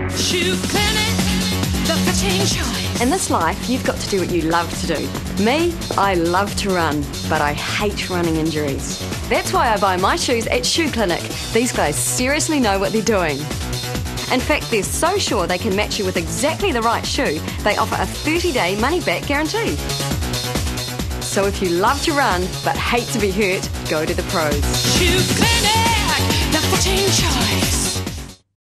Shoe Clinic, the fitting choice. In this life, you've got to do what you love to do. Me, I love to run, but I hate running injuries. That's why I buy my shoes at Shoe Clinic. These guys seriously know what they're doing. In fact, they're so sure they can match you with exactly the right shoe, they offer a 30-day money-back guarantee. So if you love to run, but hate to be hurt, go to the pros. Shoe Clinic, the fitting choice.